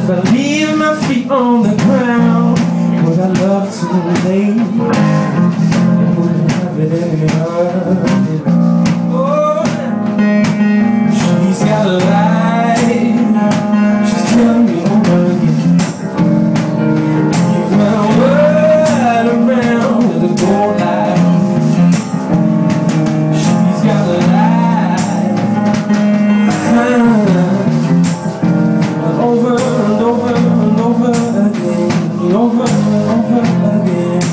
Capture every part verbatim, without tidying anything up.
If I leave my feet on the ground, would I love to lay? Wouldn't have it any other. Oh, she's got a light, she's telling me over again. Give my word around with a gold light. She's got a light, over and over and over again, over and over again.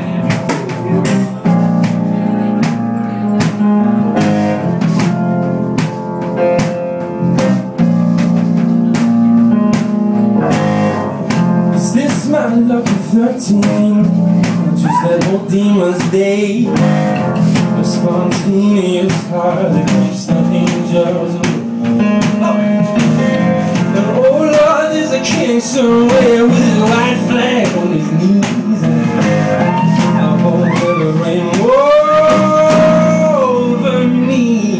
Is this my lucky thirteen? Just that old demon's day, a spontaneous heart that keeps the angels away. King somewhere with his white flag on his knees, and I'll hold the rain over me.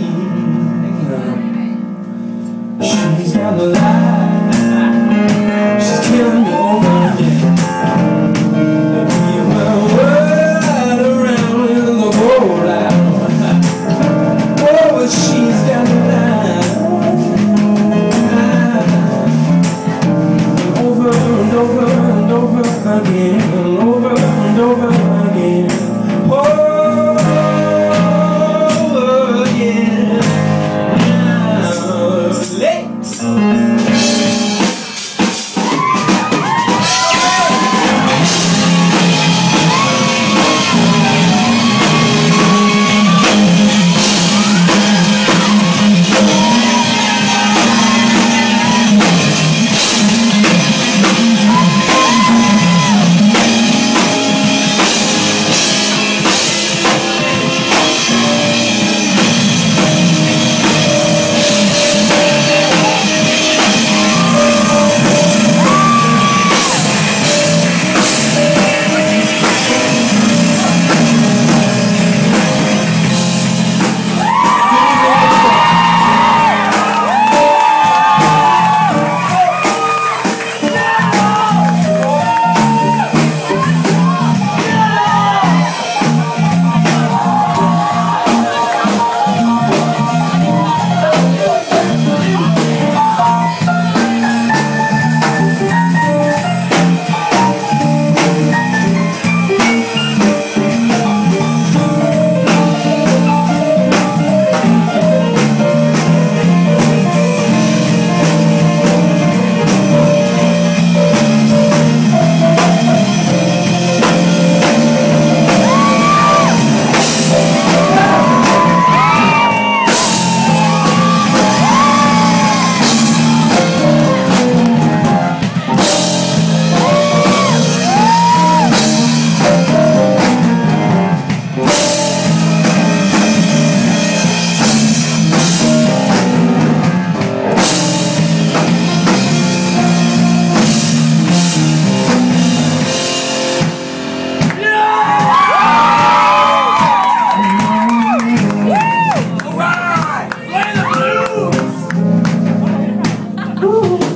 She's got the light, she's killing me over again. I give my word around with the gold light. Oh, but she's got the light. Over and over again, and over and over again. Oh, yeah. Late. Ooh.